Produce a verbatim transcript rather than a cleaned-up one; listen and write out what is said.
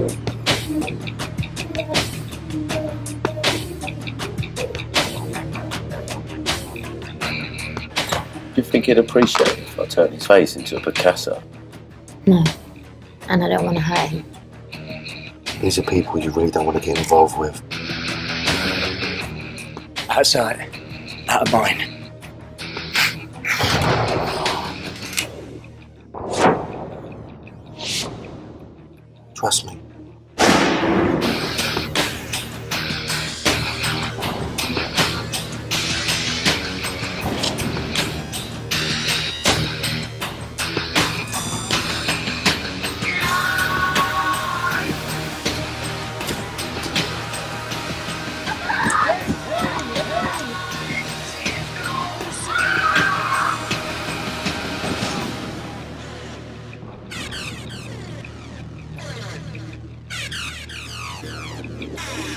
Do you think he'd appreciate it if I turned his face into a Picasso? No, and I don't want to hurt him. These are people you really don't want to get involved with. Out of sight, out of mind. Trust me. Yeah.